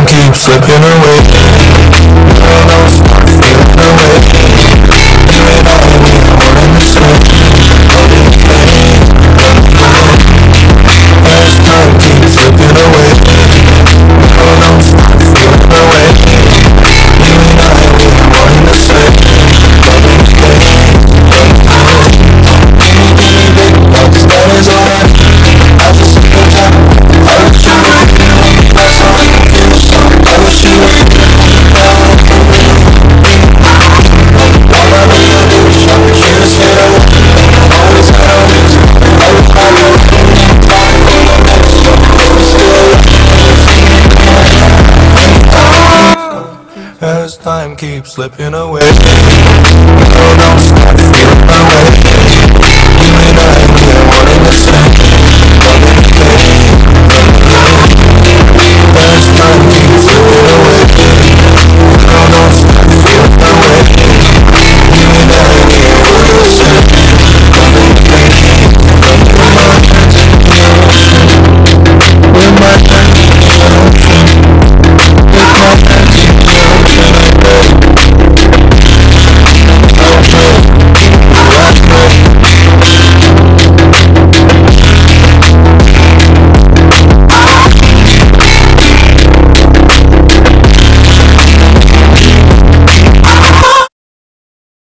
keeps slipping away. Girl, don't stop feeling away. You and I, we are one and the same. Holding pain. As time keeps slipping away. Girl, don't stop feeling away. You and I, we are one and the same. Holding pain. Give me big bucks, that is alright. I just need your time. I wish you were. That's all I can feel. So I wish you were. As time keeps slipping away.